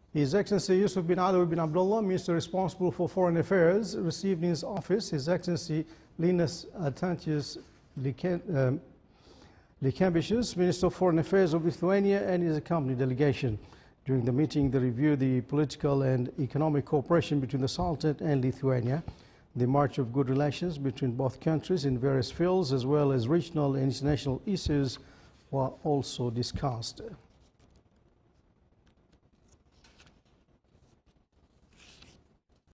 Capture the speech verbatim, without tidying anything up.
His Excellency Yusuf bin Alawi bin Abdullah, Minister responsible for Foreign Affairs, received in his office His Excellency Linus Tantius Likambishus, Minister of Foreign Affairs of Lithuania, and his accompanying delegation. During the meeting, they reviewed the political and economic cooperation between the Sultanate and Lithuania, the march of good relations between both countries in various fields, as well as regional and international issues were also discussed.